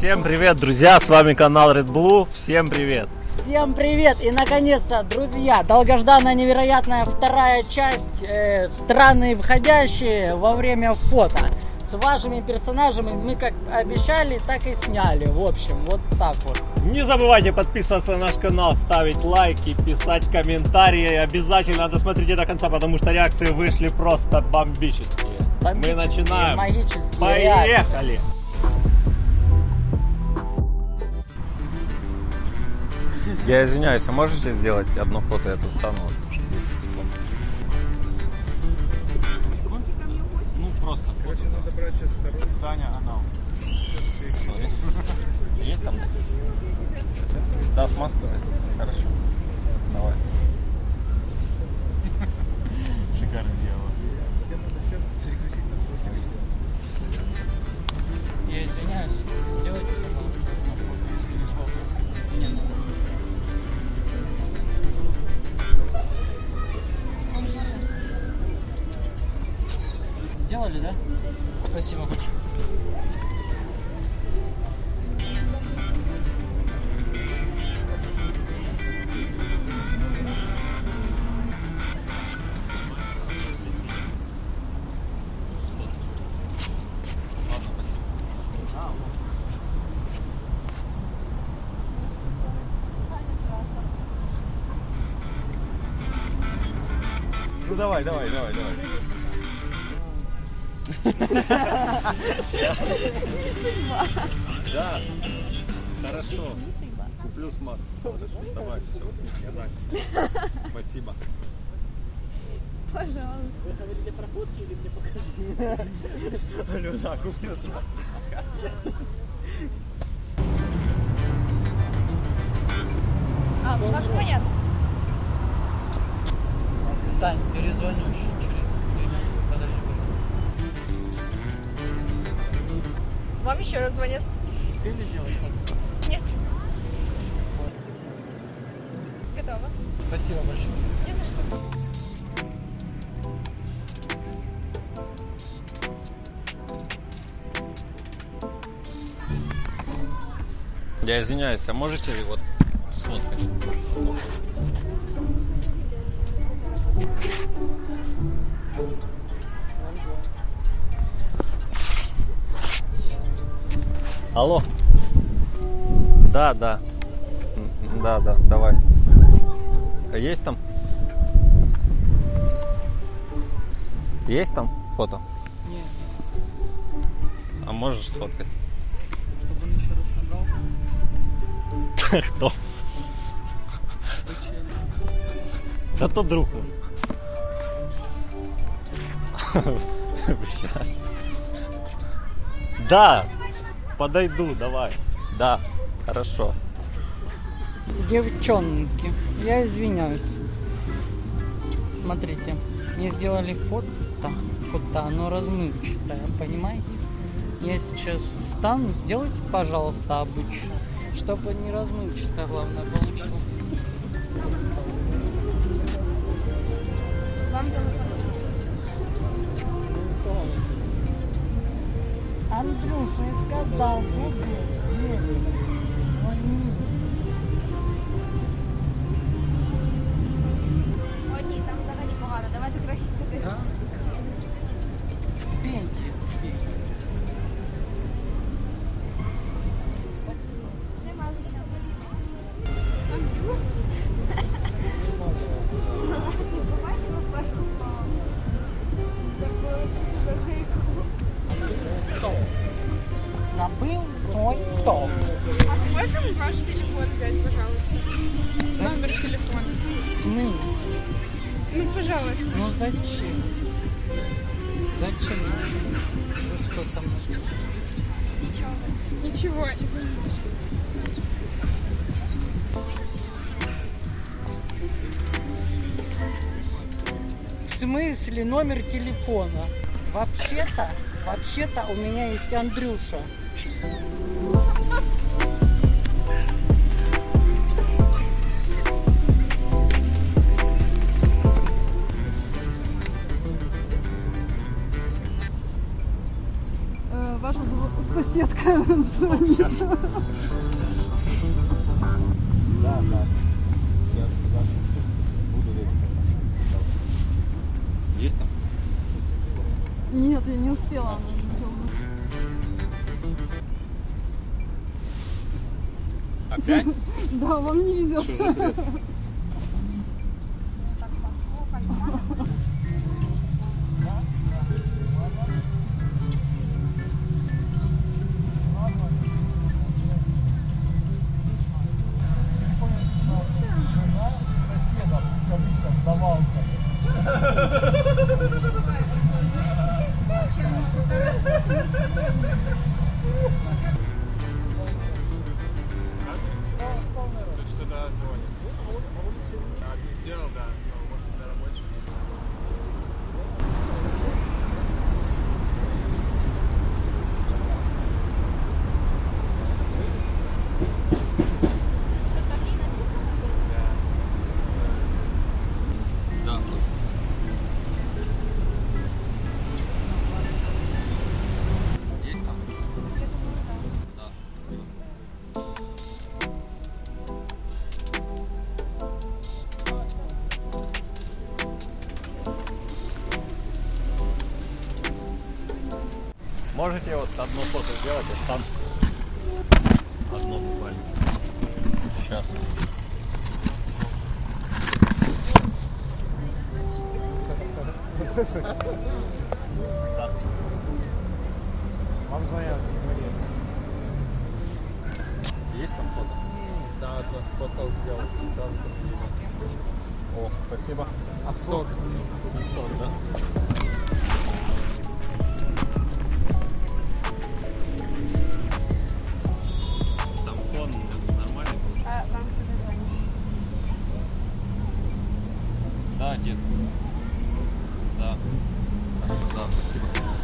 Всем привет, друзья, с вами канал Red Blue, всем привет! Всем привет! И наконец-то, друзья, долгожданная, невероятная вторая часть «Странные входящие» во время фото. С вашими персонажами мы как обещали, так и сняли. В общем, вот так вот. Не забывайте подписываться на наш канал, ставить лайки, писать комментарии. Обязательно досмотрите до конца, потому что реакции вышли просто бомбические. Мы начинаем. Магические Поехали! реакции. Я извиняюсь, а можете сделать одно фото, я тут стану 10 секунд? Ну просто фото. Надо брать сейчас второй. Таня, она. Есть там? Да, с маской. Хорошо. Давай. Шикарное дело. Тебе надо сейчас переключить на свой. Я извиняюсь, сделайте, пожалуйста, одно фото, если не сложно. Не надо. Сделали, да? Спасибо большое. Ну давай. Не судьба. Да, хорошо. Куплю смазку. Давай, все. Спасибо. Пожалуйста. Вы говорили про фотки или мне показали? Люда, куплю смазку. А, вам звонят? Тань, перезвоню через 2 минуты. Подожди, пожалуйста. Вам еще раз звонят? Успели сделать фото? Нет. Готово. Спасибо большое. Не за что. Я извиняюсь, а можете вот сфоткать? Алло. Да, давай. А есть там? Есть там фото? Нет, А можешь сфоткать? чтобы он еще раз набрал. Кто? Да то друг мой. Сейчас. Да, подойду, давай. Да, хорошо. Девчонки, я извиняюсь. Смотрите, мне сделали фото, оно размывчатое, понимаете? Я сейчас встану, сделайте, пожалуйста, обычно, чтобы не размывчатое, главное, получилось. Вам телефон. Андрюша, я сказал, буду 9. Звони. О, ні, там взагалі погано. Давайте краще сюди. Да? Спейте. Нема за що. Андрю? Не побачила першу слово. Такое прикольно. Забыл свой стол. А мы можем ваш телефон взять, пожалуйста? Номер телефона. В смысле? Ну, пожалуйста. Ну зачем? Зачем? Вы что со мной? Ничего, извините. В смысле номер телефона? Вообще-то у меня есть Андрюша. Ваша соседка Сейчас. Да. Я буду Есть там? Нет, я не успела. Опять? Да, вам не везет. Что за бред? соседа, в кавычках, давалка. Тут что-то звонит. Одну сделал, да, но может, наверное, больше. Да. Есть там? Да, спасибо. Можете вот одно фото сделать, а там одно буквально. Сейчас. Вам звонят, звонят. Есть там фото? Да, от нас сфоткал, сделал специально. О, спасибо. А сок? Сок, да? Там фон нормальный. А вам кто-то звонит? Да, дед. Да. Да, спасибо.